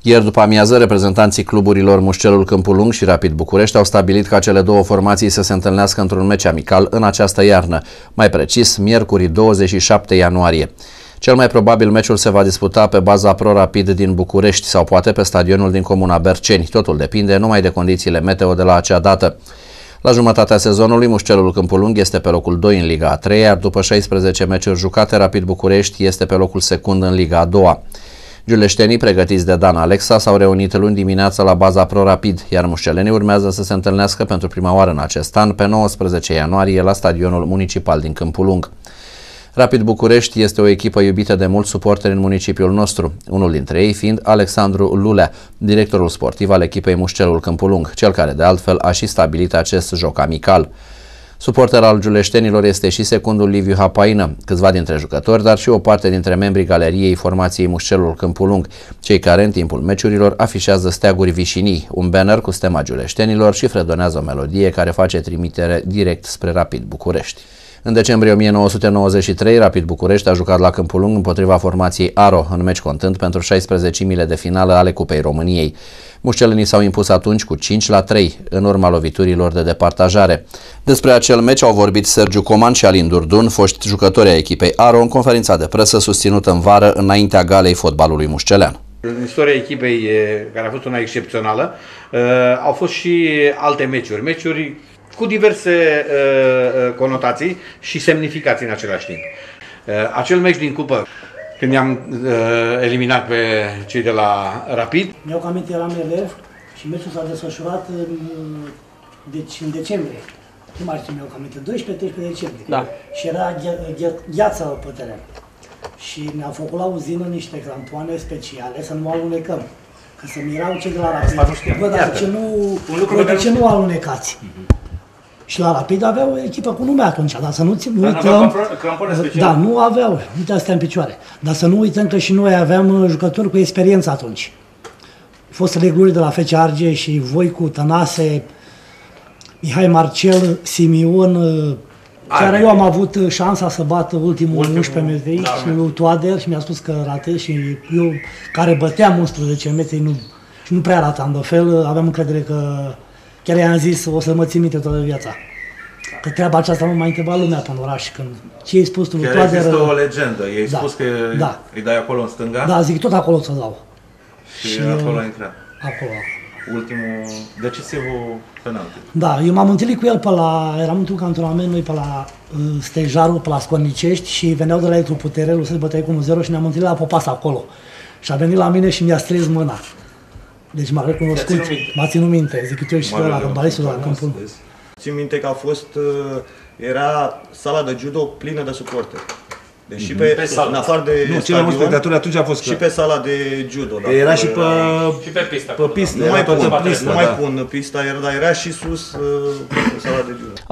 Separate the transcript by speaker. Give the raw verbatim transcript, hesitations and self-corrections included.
Speaker 1: Ieri după amiază, reprezentanții cluburilor Mușcelul Câmpul Lung și Rapid București au stabilit ca cele două formații să se întâlnească într-un meci amical în această iarnă, mai precis, miercuri douăzeci și șapte ianuarie. Cel mai probabil meciul se va disputa pe baza Pro Rapid din București sau poate pe stadionul din comuna Berceni. Totul depinde numai de condițiile meteo de la acea dată. La jumătatea sezonului, Mușcelul Câmpul Lung este pe locul doi în Liga a treia, iar după șaisprezece meciuri jucate, Rapid București este pe locul secund în Liga a doua. Giuleștenii, pregătiți de Dan Alexa, s-au reunit luni dimineața la baza Pro Rapid, iar mușcelenii urmează să se întâlnească pentru prima oară în acest an, pe nouăsprezece ianuarie, la stadionul municipal din Câmpul Lung. Rapid București este o echipă iubită de mulți suporteri în municipiul nostru, unul dintre ei fiind Alexandru Lulea, directorul sportiv al echipei Mușcelul Câmpul Lung, cel care de altfel a și stabilit acest joc amical. Suporter al giuleștenilor este și secundul Liviu Hapaină, câțiva dintre jucători, dar și o parte dintre membrii galeriei formației Mușcelul Câmpul Lung, cei care în timpul meciurilor afișează steaguri vișinii, un banner cu stema giuleștenilor și fredonează o melodie care face trimitere direct spre Rapid București. În decembrie o mie nouă sute nouăzeci și trei, Rapid București a jucat la Câmpul Lung împotriva formației Aro, în meci contând pentru șaisprezecimile de finală ale Cupei României. Mușcelenii s-au impus atunci cu cinci la trei, în urma loviturilor de departajare. Despre acel meci au vorbit Sergiu Coman și Alin Durdun, foști jucători ai echipei Aro, în conferința de presă susținută în vară înaintea galei fotbalului mușcelean.
Speaker 2: În istoria echipei, care a fost una excepțională, au fost și alte meciuri, meciuri cu diverse uh, conotații și semnificații în același timp. Uh, acel meci din cupă, când i-am uh, eliminat pe cei de la Rapid.
Speaker 3: Mi-au cam aminte, eram elev și meciul s-a desfășurat în, deci, în decembrie. Nu mai știu, mi-au cam aminte, doisprezece treisprezece decembrie.
Speaker 4: Da.
Speaker 3: Și era ghe ghe gheață pe teren. Și ne-au făcut la uzină niște crampoane speciale să nu alunecăm. Că se mirau cei de la Rapid. Bă, dar de ce nu, bă, de ce nu alunecați? Uh-huh. Și la Rapid aveau o echipă cu nume atunci, dar să nu, nu uităm, da, nu aveau, uite astea în picioare, dar să nu uităm că și noi aveam jucători cu experiență atunci. Fostele gluri de la F C Argeș și Voicu, Tănase, Mihai Marcel, Simion, chiar eu am avut șansa să bat ultimul, ultimul unsprezece metri da, și lui Toader și mi-a spus că ratez și eu, care băteam unsprezece metri nu, și nu prea ratam de fel, aveam încredere că chiar i-am zis, o să mă țin minte toată viața. Că treaba aceasta nu m-a întrebat lumea pe oraș. Când ce ai spus tu lui Toader...
Speaker 5: Chiar există o legendă. I-ai
Speaker 3: da,
Speaker 5: spus că
Speaker 3: da.
Speaker 5: îi dai acolo în stânga?
Speaker 3: Da, zic tot acolo să dau.
Speaker 5: Și, și acolo a intrat.
Speaker 3: Acolo.
Speaker 5: Ultimul decisivul penalti.
Speaker 3: Da, eu m-am întâlnit cu el pe la... Eram într-un cantonament noi pe la uh, Stejarul, pe la Scornicești și veneau de la Electroputerelul să-ți băteai cu unu zero și ne-am întâlnit la Popas acolo. Și a venit la mine și mi-a strâns mâna. Deci m-a recunoscut, m-a ținut minte, zic eu și de la balistul de la Câmpul.
Speaker 6: Țin minte că a fost, era sala de judo plină de suporteri. Deci și pe, pe în afară de
Speaker 7: nu, cele mai mulți spectatori atunci a fost
Speaker 6: și pe sala de judo.
Speaker 7: Da, era și pe,
Speaker 4: și pe pista.
Speaker 7: Pe pistă.
Speaker 6: Nu mai pun pista, nu mai pun pista, era, dar era și sus uh, pe sala de judo.